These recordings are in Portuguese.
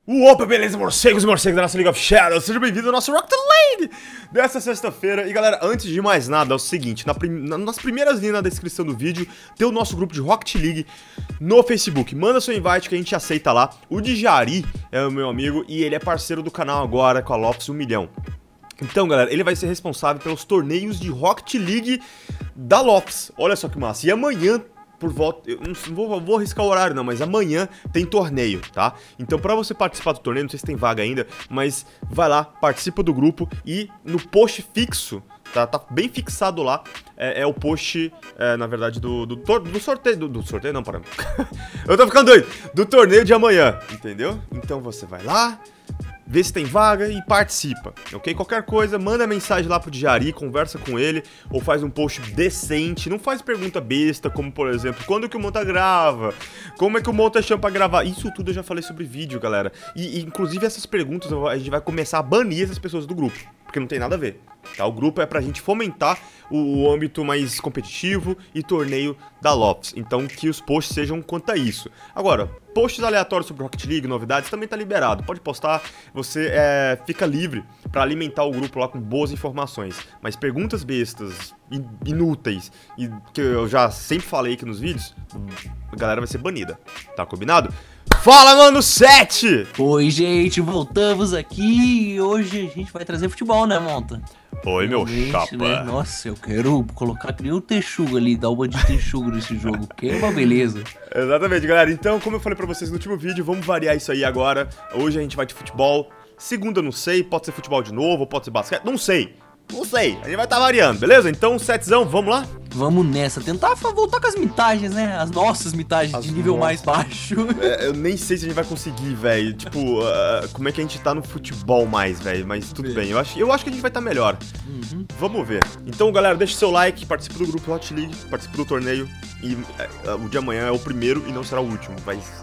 Opa, beleza, morcegos e morcegos da nossa League of Shadows, seja bem-vindo ao nosso Rocket League dessa sexta-feira. E galera, antes de mais nada, é o seguinte, nas primeiras linhas na descrição do vídeo tem o nosso grupo de Rocket League no Facebook. Manda seu invite que a gente aceita lá. O Djari é o meu amigo e ele é parceiro do canal agora com a Lopes 1 milhão. Então, galera, ele vai ser responsável pelos torneios de Rocket League da Lopes. Olha só que massa. E amanhã, por volta, eu não vou arriscar o horário não, mas amanhã tem torneio, tá? Então pra você participar do torneio, não sei se tem vaga ainda, mas vai lá, participa do grupo e no post fixo, tá bem fixado lá, é o post, na verdade, do sorteio, do sorteio não, para. Eu tô ficando doido, do torneio de amanhã, entendeu? Então você vai lá, vê se tem vaga e participa, ok? Qualquer coisa, manda mensagem lá pro Djari, conversa com ele, ou faz um post decente, não faz pergunta besta, como por exemplo, quando que o Monta grava? Como é que o Monta chama pra gravar? Isso tudo eu já falei sobre vídeo, galera. E inclusive essas perguntas, a gente vai começar a banir essas pessoas do grupo, porque não tem nada a ver, tá? O grupo é pra gente fomentar o âmbito mais competitivo e torneio da Lopes, então que os posts sejam quanto a isso. Agora, posts aleatórios sobre Rocket League, novidades, também tá liberado, pode postar, você fica livre pra alimentar o grupo lá com boas informações, mas perguntas bestas, inúteis, e que eu já sempre falei aqui nos vídeos, a galera vai ser banida, tá combinado? Fala, mano, 7! Oi, gente, voltamos aqui e hoje a gente vai trazer futebol, né, Monta? Oi, meu chapa. Né? Nossa, eu quero colocar que nem um texugo ali, dar uma de texugo nesse jogo, que é uma beleza. Exatamente, galera. Então, como eu falei pra vocês no último vídeo, vamos variar isso aí agora. Hoje a gente vai de futebol. Segunda, não sei, pode ser futebol de novo, pode ser basquete, não sei. Não sei, a gente vai estar variando, beleza? Então, setzão, vamos lá? Vamos nessa, tentar voltar com as mitagens, né? As nossas mitagens de nível mais baixo. Eu nem sei se a gente vai conseguir, velho. Tipo, como é que a gente tá no futebol mais, velho. Mas tudo bem, eu acho que a gente vai estar melhor. Vamos ver. Então, galera, deixa o seu like, participe do grupo Rocket League, participe do torneio. E o de amanhã é o primeiro e não será o último.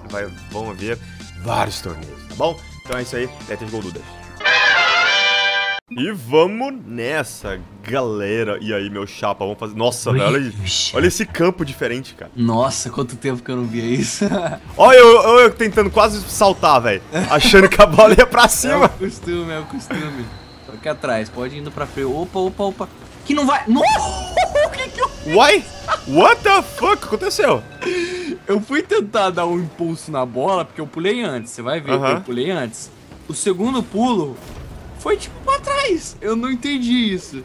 Vão haver vários torneios, tá bom? Então é isso aí, Let's Go Dudas. E vamos nessa, galera. E aí, meu chapa, vamos fazer... Nossa, velho, olha esse campo diferente, cara. Nossa, quanto tempo que eu não via isso. Olha eu tentando quase saltar, velho. Achando que a bola ia pra cima. É o costume. Tô aqui atrás, pode ir indo pra frente. Opa. Que não vai... Nossa! Que eu fiz? Uai? What the fuck? O que aconteceu? Eu fui tentar dar um impulso na bola, porque eu pulei antes. Você vai ver que eu pulei antes. O segundo pulo... foi tipo pra trás, eu não entendi isso.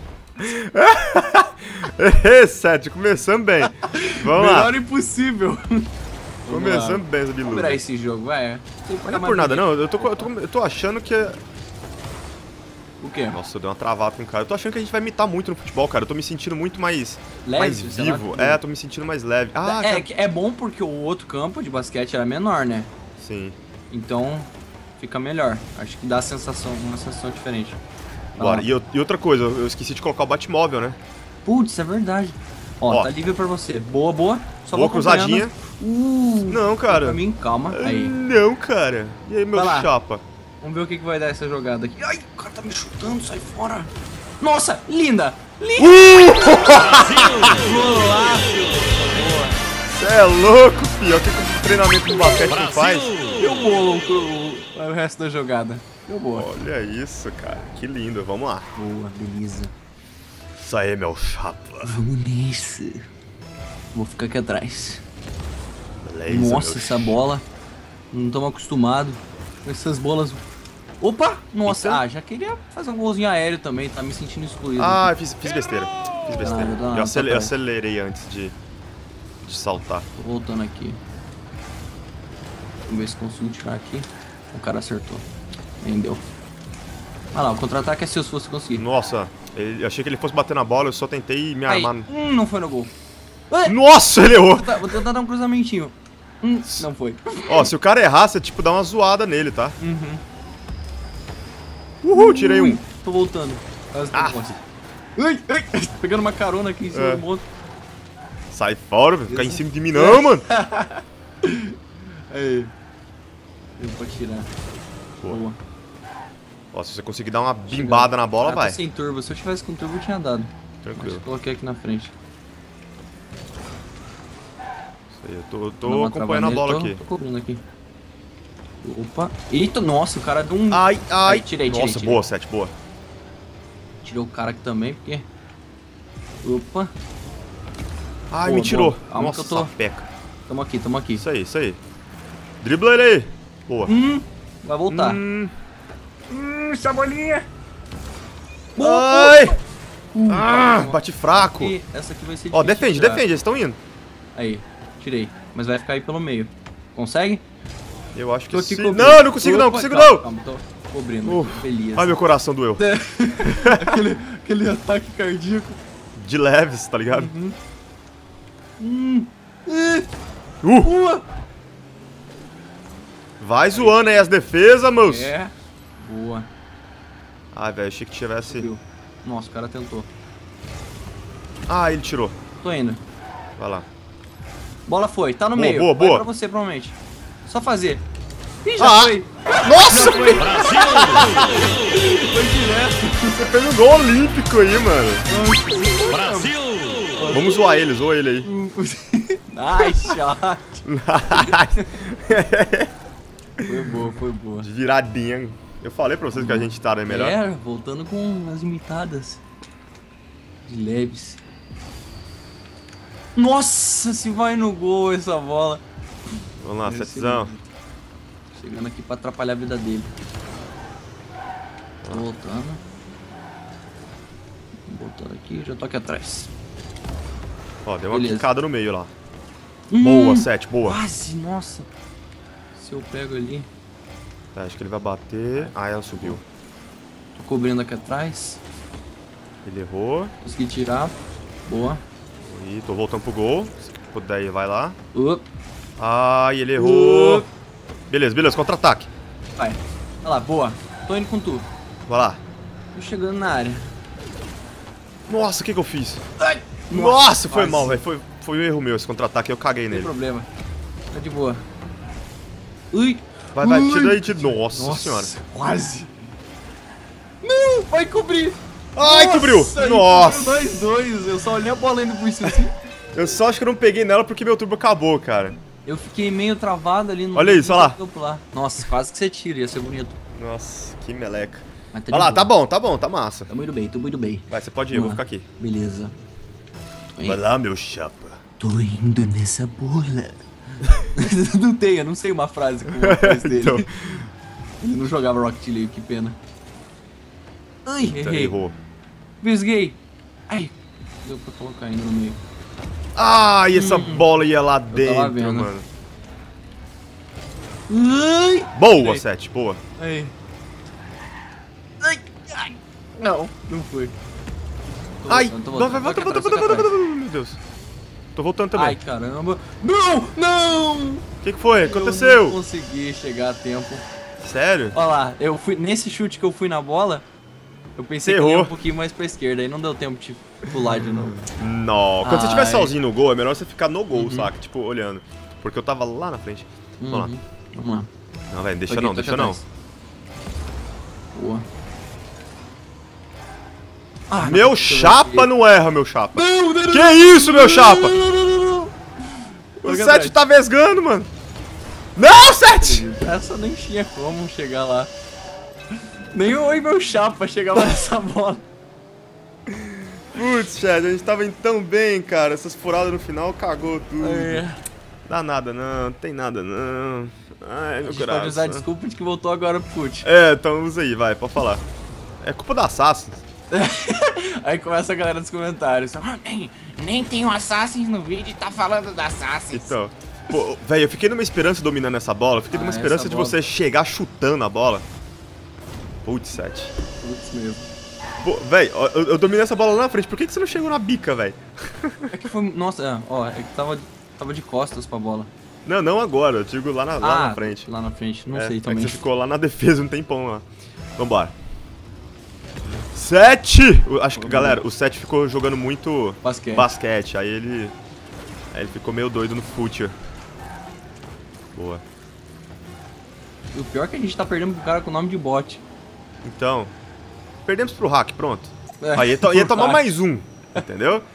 Sete, começando bem. Vamos lá. Melhor impossível. Começando bem, essa biluga. Vamos virar esse jogo, vai. Não é por nada, não. Eu tô achando que... O quê? Nossa, eu dei uma travada com o cara. Eu tô achando que a gente vai imitar muito no futebol, cara. Eu tô me sentindo muito mais vivo. Tô me sentindo mais leve. É bom porque o outro campo de basquete era menor, né? Sim. Então... fica melhor. Acho que dá uma sensação diferente. Bora. E outra coisa, eu esqueci de colocar o Batmóvel, né? Putz, é verdade. Ó, tá livre pra você. Boa. Só boa cruzadinha. Não, cara. Pra mim, calma. Aí. Não, cara. E aí, meu chapa? Vamos ver o que vai dar essa jogada aqui. Ai, o cara tá me chutando, sai fora. Nossa, linda. Você é louco, filho. O que o treinamento do basquete não faz? Deu bolo o resto da jogada. Deu boa. Olha isso, cara. Que lindo. Vamos lá. Boa, beleza. Isso aí, meu chapa. Vamos nesse. Vou ficar aqui atrás. Beleza, nossa, essa bola. Não estamos acostumados com essas bolas. Opa! Nossa, então... já queria fazer um golzinho aéreo também. Tá me sentindo excluído. Fiz besteira. Eu acelerei antes de saltar. Tô voltando aqui. Vamos ver se consigo tirar aqui. O cara acertou. Nem deu. Ah lá, o contra-ataque é seu se você conseguir. Nossa, eu achei que ele fosse bater na bola, eu só tentei me armar. Não foi no gol. Nossa, ele errou. Vou tentar dar um cruzamentinho. Não foi. Ó, se o cara errar, você tipo dá uma zoada nele, tá? Uhul, tirei um. Tô voltando. Pegando uma carona aqui em cima do monte. Sai fora, vai ficar em cima de mim não, mano. Aí. Eu vou tirar. Boa. Ó, se você conseguir dar uma bimbada na bola, vai. Tô sem turbo. Se eu tivesse com turbo, eu tinha dado. Tranquilo. Mas coloquei aqui na frente. Isso aí, eu tô acompanhando a bola aqui. Tô cobrindo aqui. Opa. Eita, nossa, o cara deu um... Ai. Aí, tirei. Nossa, boa, 7, boa. Tirou o cara aqui também, porque... Opa. Ai, Boa, me tirou. boa. Calma Nossa, que eu tô- sapeca. Tamo aqui. Isso aí. Dribla ele aí. Boa. Vai voltar. Cebolinha. Ai! Bate fraco. E essa aqui vai ser difícil. Ó, defende, de tirar. eles estão indo. Aí, tirei. Mas vai ficar aí pelo meio. Consegue? Eu acho que Tô aqui sim. cobrindo. Não, não consigo não, consigo não. Calma, tô cobrindo. Beleza. Ai, meu coração doeu. aquele ataque cardíaco. De leves, tá ligado? Vai zoando aí as defesas, moço. É. Boa. Ai, velho, achei que tivesse... Viu? Nossa, o cara tentou. Ah, ele tirou. Tô indo. Vai lá. Bola foi, tá no Boa, meio. boa, Vai boa. pra você, provavelmente. Só fazer. Ih, já foi. Nossa! Foi direto. Você fez um gol olímpico aí, mano. Brasil! Vamos zoar ele, zoa ele aí. Ai, shot. Foi boa. De viradinha. Eu falei pra vocês que a gente tá né, melhor. É, voltando com as imitadas. De leves. Nossa, se vai no gol essa bola. Vamos lá, Esse setzão. Chegando aqui pra atrapalhar a vida dele. Tô voltando. Voltando aqui, já tô aqui atrás. Ó, deu uma Beleza. quicada no meio lá. Boa, 7, boa. Quase, nossa. Se eu pego ali. Tá, acho que ele vai bater. Ah, ela subiu. Tô cobrindo aqui atrás. Ele errou. Consegui tirar. Boa. E tô voltando pro gol. Se puder ir, vai lá. Up. Ai, ele errou. Beleza, contra-ataque. Vai. Olha lá, boa. Tô indo com tudo. Vai lá. Tô chegando na área. Nossa, o que eu fiz? Ai. Nossa, foi quase. mal, velho. Foi um erro meu esse contra-ataque. Eu caguei Não tem nele. problema. Tá de boa. Ui. Vai, tira aí. Nossa senhora. Quase. Não, vai cobrir. Ai, cobriu. Nossa, Nossa. 2-2. Eu só olhei a bola indo por cima assim. Eu só acho que eu não peguei nela porque meu turbo acabou, cara. Eu fiquei meio travado ali no... Olha isso, olha lá. eu pular. Nossa, quase que você tira, ia ser bonito. Nossa, que meleca. Mas de Olha lá, boa. tá bom, tá massa. Tô muito bem. Vai, você pode ir, eu vou ficar aqui. Beleza. Vai lá, meu chapa. Tô indo nessa bola. Não tem, eu não sei uma frase com a voz dele. Então. Ele não jogava Rocket League, que pena. Ai, errei. Errou. Visguei. Ai, deu pra colocar ainda no meio. Ai, essa bola ia lá tava dentro, vendo. mano. Ai, Boa, 7, boa. ai. Ai. Não, não foi. Tô Ai, voltando, tô voltando. volta, Tô aqui atrás. meu Deus. Tô voltando também. Ai, caramba. Não, não. O que foi? Eu não Aconteceu? consegui chegar a tempo. Sério? Olha lá, eu fui nesse chute que eu fui na bola, eu pensei Você que ia errou. um pouquinho mais pra esquerda, aí não deu tempo de pular de novo. Não. Quando você estiver Ai. sozinho no gol, é melhor você ficar no gol, saca? Tipo, olhando. Porque eu tava lá na frente. Vamos lá. Vamos lá. Não, velho, deixa Tô aqui, não, tô aqui deixa não. atrás. Boa. Ah, Meu não, chapa não erra, meu chapa. Não, não, Que isso, meu chapa? não. O 7 tá vesgando, mano. Não, 7! Essa nem tinha como chegar lá. Nem o oi, meu chapa chegava nessa bola. Putz, Chad, a gente tava indo tão bem, cara. Essas furadas no final cagou tudo. É. Dá nada não, tem nada não. Ai, A meu gente pode usar a coração. desculpa de que voltou agora pro fute. É, então usa aí, vai, pode falar. É culpa da Assassins. Aí começa a galera dos comentários. Ah, nem tem um Assassin's no vídeo e tá falando da Assassin's. Então, pô, velho, eu fiquei numa esperança dominando essa bola. Eu fiquei numa esperança essa de bola. você chegar chutando a bola. Putz, 7. Putz mesmo. Pô, velho, eu dominei essa bola lá na frente. Por que você não chegou na bica, velho? É que foi. Nossa, ó, é que tava de costas pra bola. Não agora. Eu digo lá na frente. Lá na frente, não É, sei é que também. você ficou lá na defesa um tempão lá. Vambora. 7! Acho que, galera, o 7 ficou jogando muito Basquete. Aí ele ficou meio doido no fute. Boa. E o pior é que a gente tá perdendo pro cara com o nome de bot. Então, perdemos pro hack, pronto. É, Aí ia pro tomar hack. mais um, entendeu?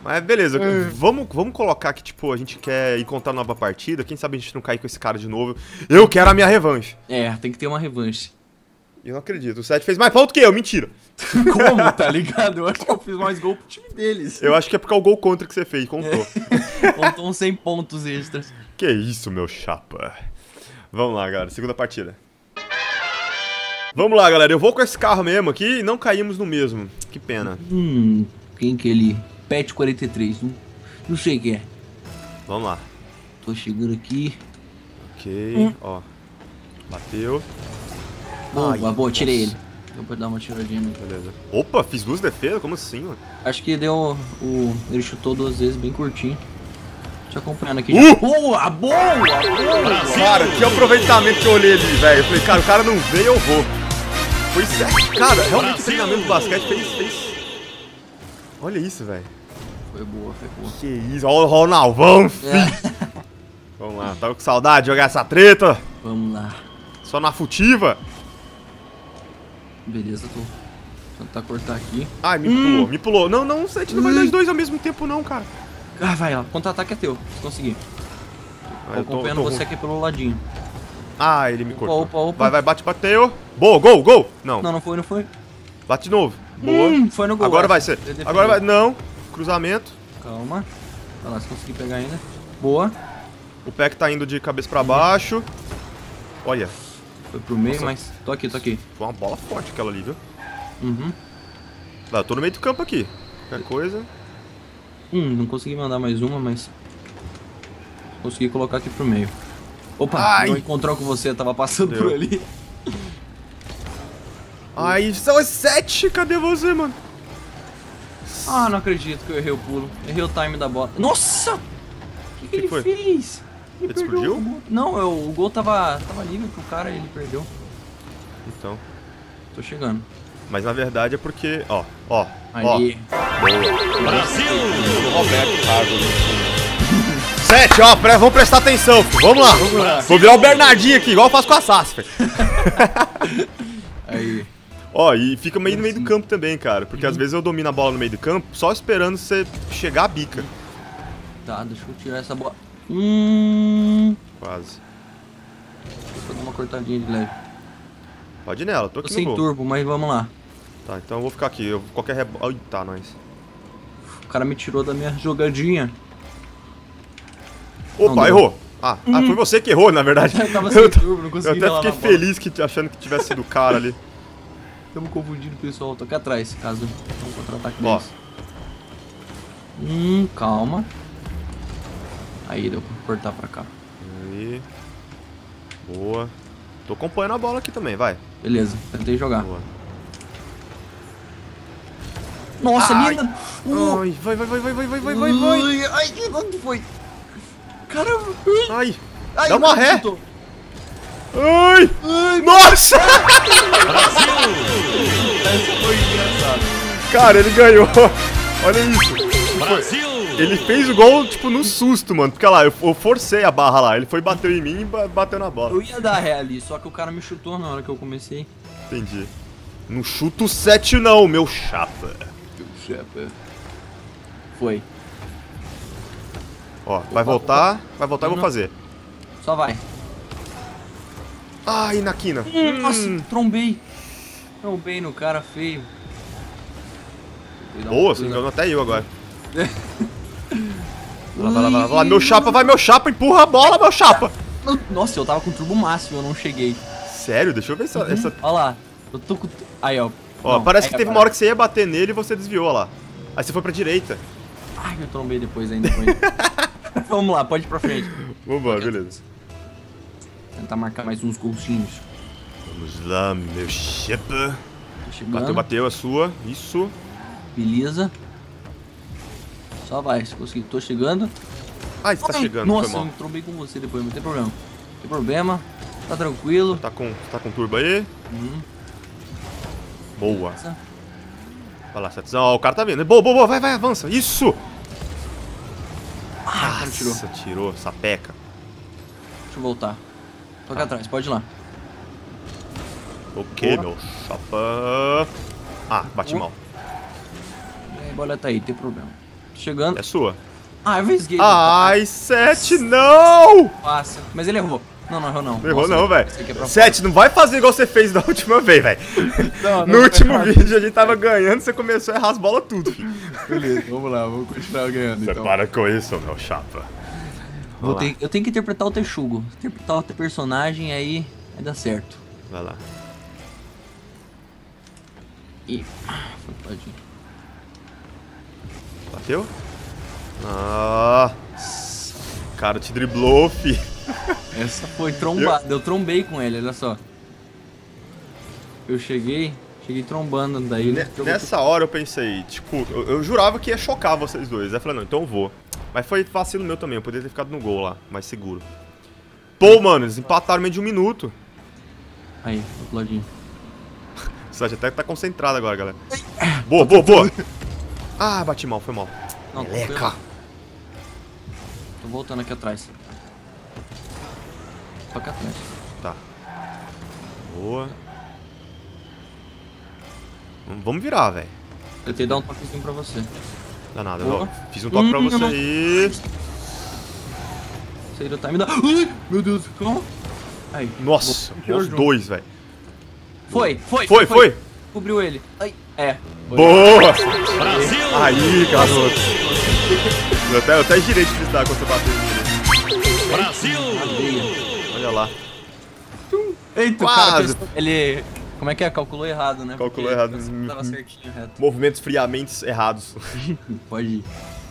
Mas beleza, vamos colocar que, tipo, a gente quer encontrar nova partida. Quem sabe a gente não cair com esse cara de novo. Eu quero a minha revanche. É, tem que ter uma revanche. Eu não acredito. O 7 fez mais ponto que eu, mentira. Como, tá ligado? Eu acho que eu fiz mais gol pro time deles. Eu acho que é porque é o gol contra que você fez, contou. Contou uns 100 pontos extras. Que isso, meu chapa. Vamos lá, galera, segunda partida. Vamos lá, galera, eu vou com esse carro mesmo aqui e não caímos no mesmo. Que pena. Quem que ele? Pet 43, não sei quem é. Vamos lá. Tô chegando aqui. Ok, ó. Bateu. Boa, tirei ele. Deu pra dar uma tiradinha nele. Beleza. Opa, fiz 2 defesas? Como assim, mano? Acho que deu ele chutou 2 vezes, bem curtinho. Te acompanhando aqui. Boa! Cara, que aproveitamento que eu olhei ali, velho. Eu falei, cara, o cara não veio, eu vou. Foi certo. Cara, realmente o treinamento do basquete fez... Olha isso, velho. Foi boa. Que isso, olha o Ronaldão, filho. Vamos lá, tava com saudade de jogar essa treta. Vamos lá. Só na futiva. Beleza, tô. Vou tentar cortar aqui. Ai, me pulou. Não, a gente não vai dar os dois ao mesmo tempo, não, cara. Ah, vai lá. Contra-ataque é teu, se conseguir. Tô acompanhando você aqui pelo ladinho. Ah, ele me cortou. Opa. Vai, bateu. Boa, gol. Não. Não foi. Bate de novo. Boa. Foi no gol. Agora vai ser. Agora vai. Não. Cruzamento. Calma. Vai lá, se conseguir pegar ainda. Boa. O Peck tá indo de cabeça pra baixo. Olha. Foi pro meio, mas... Tô aqui. Foi uma bola forte aquela ali, viu? Tá, eu tô no meio do campo aqui. Qualquer coisa. Não consegui mandar mais uma, mas... Consegui colocar aqui pro meio. Opa, não encontrou com você, tava passando por ali. Ai, são as 7. Cadê você, mano? Ah, não acredito que eu errei o pulo. Errei o time da bola. Nossa! O que ele fez? Ele explodiu? Não, o gol tava livre pro cara e ele perdeu. Então. Tô chegando. Mas na verdade é porque... Ó. Aí. Boa. Brasil! Roberto Carlos. 7, ó. Vamos prestar atenção, filho. Vamos lá. Vou virar o Bernardinho aqui, igual eu faço com a Sassi, velho. Aí. Ó, e fica meio no meio do campo também, cara. Porque às vezes eu domino a bola no meio do campo só esperando você chegar a bica. Tá, deixa eu tirar essa bola. Quase. Deixa eu dar uma cortadinha de leve. Pode ir nela, tô aqui sem no gol. turbo, mas vamos lá. Tá, então eu vou ficar aqui. Qualquer rebote... Ai, tá, nós. O cara me tirou da minha jogadinha. Opa, errou. Ah, foi você que errou, na verdade. Eu tava sem turbo, não consegui. Eu até fiquei feliz achando que tivesse sido o cara ali. Estamos confundindo o pessoal. Tô aqui atrás, caso não contra-ataque Ó. deles. Calma. Aí, deu pra cortar pra cá. Aí. Boa. Tô acompanhando a bola aqui também, vai. Beleza, tentei jogar. Boa. Nossa, linda! Ai, vai. Ai, onde foi? Caramba! Ai, Ai, dá uma ré! Chutou. Ai! Nossa! Essa foi engraçada. Cara, ele ganhou. Olha isso. Brasil! Ele fez o gol, tipo, no susto, mano. Porque, olha lá, eu forcei a barra lá. Ele foi, bateu em mim e bateu na bola. Eu ia dar ré ali, só que o cara me chutou na hora que eu comecei. Entendi. Não chuto 7 não, meu chapa. Foi. Ó, vai voltar eu vou fazer. Só vai. Ai, na quina. Nossa, trombei. Trombei no cara feio. Boa, você enganou até eu agora. Vai lá, meu chapa, empurra a bola, meu chapa. Nossa, eu tava com turbo máximo, eu não cheguei. Sério? Deixa eu ver essa... Olha lá, eu tô com... Aí, ó. Ó, parece que teve uma hora que você ia bater nele e você desviou, ó lá. Aí você foi pra direita. Ai, eu trombei depois ainda com ele. Vamos lá, pode ir pra frente. Vambora, beleza. Tentar marcar mais uns golzinhos. Vamos lá, meu chapa. Bateu a sua. Isso. Beleza. Só vai, se conseguir. Tô chegando. Ai, você tá chegando, nossa, foi mal. eu trombei com você depois, não tem problema. Não tem problema. Tá tranquilo. Tá com turbo aí? Boa. Nossa. Vai lá, Setzão. Ó, o cara tá vendo. Boa, vai, avança. Isso! Ah, o cara tirou. Nossa, tirou, sapeca. Deixa eu voltar. Tô aqui atrás, pode ir lá. Ok, meu chapa. Ah, bate mal. A bola tá aí, tem problema. Chegando. É sua. Ah, eu vesguei. Ai, 7, não! Passa. Mas ele errou. Não, não errou não. Não errou Nossa, não, velho. esse aqui é pra 7, não vai fazer igual você fez da última vez, velho. No último vídeo a gente tava ganhando, você começou a errar as bolas tudo, filho. Beleza, vamos lá, vamos continuar ganhando Você então. para com isso, meu chapa. Eu tenho que interpretar o Texugo. Interpretar outro personagem, aí vai dar certo. Vai lá. Ih, foi tadinho. Bateu? Ah, cara, te driblou, fi. Essa foi trombada. Eu trombei com ele, olha só. Eu cheguei trombando, daí ele jogou Nessa hora eu pensei, tipo, eu jurava que ia chocar vocês dois. Aí eu falei, não, então eu vou. Mas foi vacilo meu também, eu poderia ter ficado no gol lá, mais seguro. Pô, mano, eles empataram meio de 1 minuto. Aí, outro ladinho. O Sete até tá concentrado agora, galera. Boa, boa, boa. Ah, bati mal, foi mal. Não, Meleca. Tô voltando aqui atrás. Pra cá atrás. Tá. Boa. Vamos virar, velho. Eu tenho que dar um toquezinho pra você. Dá nada, Boa. ó. Fiz um toque pra você não. aí. Saí do time da... Ai, meu Deus, calma. Aí. Nossa, os dois, velho. Foi. Cobriu ele. Ai, é. Foi. Boa! Aí, garoto. Eu até girei de fristar quando você bateu nele. Brasil! Olha lá. Eita, Quase. o cara pensou, ele... Como é que é? Calculou errado, né? Calculou Porque errado. Tava certinho, reto. Movimentos friamente errados. Pode ir.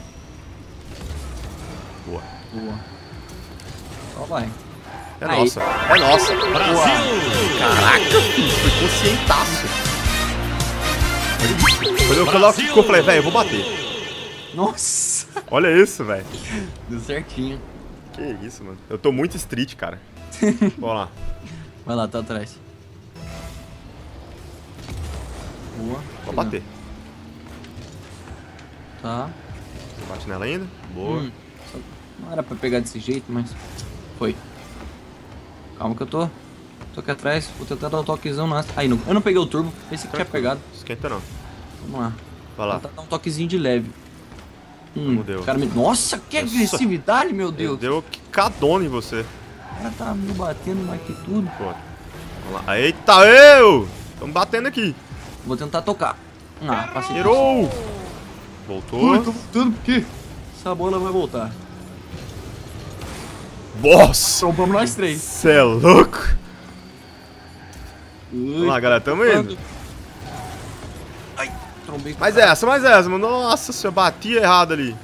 Boa. Boa. Só vai. É Aí. nossa. É nossa. Brasil! Caraca, filho. Foi conscientaço. Quando eu coloquei, eu falei, velho, eu vou bater. Nossa! Olha isso, velho. Deu certinho. Que isso, mano. Eu tô muito street, cara. Vamos lá. Vai lá, tá atrás. Boa. Vou bater. Tá. Você bate nela ainda? Boa. Só não era pra pegar desse jeito, mas foi. Calma que eu tô aqui atrás. Vou tentar dar um toquezão na... Aí, não, eu não peguei o turbo. Esse que tinha pegado. Esquenta não. Vamos lá. Vai lá. Vou tentar dar um toquezinho de leve. Deu. O cara me... Nossa, que agressividade, meu Deus. Deu quicadona em você. O cara tá me batendo mais que tudo. Pô. Vamos lá. Eita, eu! Tamo batendo aqui. Vou tentar tocar. Ah, passei. Tirou! Voltou. Tô voltando porque essa bola vai voltar. Nossa! Trombamos nós três. Cê é louco! Vamos lá, galera, tamo indo. Ai, trombei. Mais essa, mano. Nossa, você batia errado ali.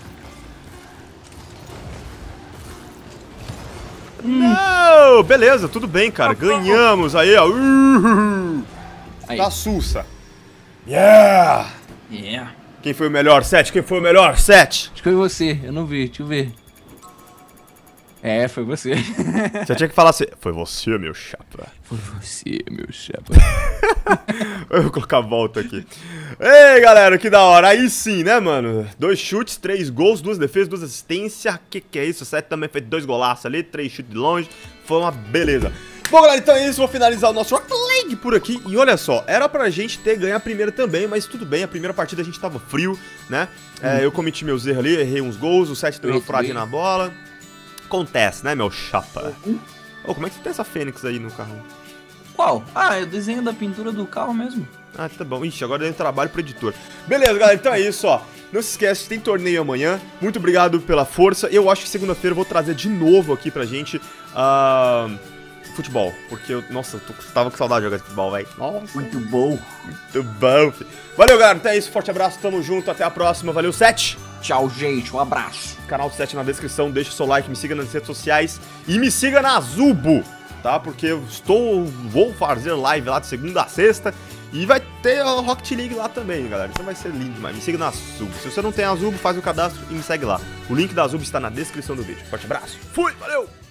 Não! Beleza, tudo bem, cara. Ganhamos aí, ó. Aí. Da Sussa. Yeah! Yeah. Quem foi o melhor? 7? Quem foi o melhor? 7? Acho que foi você, eu não vi, deixa eu ver. É, foi você. Você tinha que falar assim. Foi você, meu chapa. Foi você, meu chapa. Eu vou colocar a volta aqui. Ei, galera, que da hora. Aí sim, né, mano? 2 chutes, 3 gols, 2 defesas, 2 assistências. Que é isso? O 7 também fez 2 golaços ali, 3 chutes de longe. Foi uma beleza. Bom, galera, então é isso. Vou finalizar o nosso Rocket League por aqui. E olha só, era pra gente ter ganho a primeira também, mas tudo bem. A primeira partida a gente tava frio, né? Eu cometi meus erros ali, errei uns gols. O 7 deu uma furadinha na bola. Acontece, né, meu chapa? Ô, como é que você tem essa fênix aí no carro? Qual? Ah, é o desenho da pintura do carro mesmo. Ah, tá bom. Ixi, agora deu trabalho pro editor. Beleza, galera, então é isso, ó. Não se esquece, tem torneio amanhã. Muito obrigado pela força. Eu acho que segunda-feira eu vou trazer de novo aqui pra gente futebol. Porque, nossa, eu tava com saudade de jogar futebol, velho. Nossa, Muito bom. muito bom, filho. Valeu, galera. Então é isso. Forte abraço, tamo junto. Até a próxima. Valeu, 7. Tchau, gente. Um abraço. Canal do 7 na descrição. Deixa o seu like, me siga nas redes sociais. E me siga na Zubo, tá? Porque eu vou fazer live lá de segunda a sexta. E vai ter a Rocket League lá também, galera. Então vai ser lindo demais. Me siga na Zubo. Se você não tem a Zubo, faz o cadastro e me segue lá. O link da Zubo está na descrição do vídeo. Forte abraço. Fui, valeu!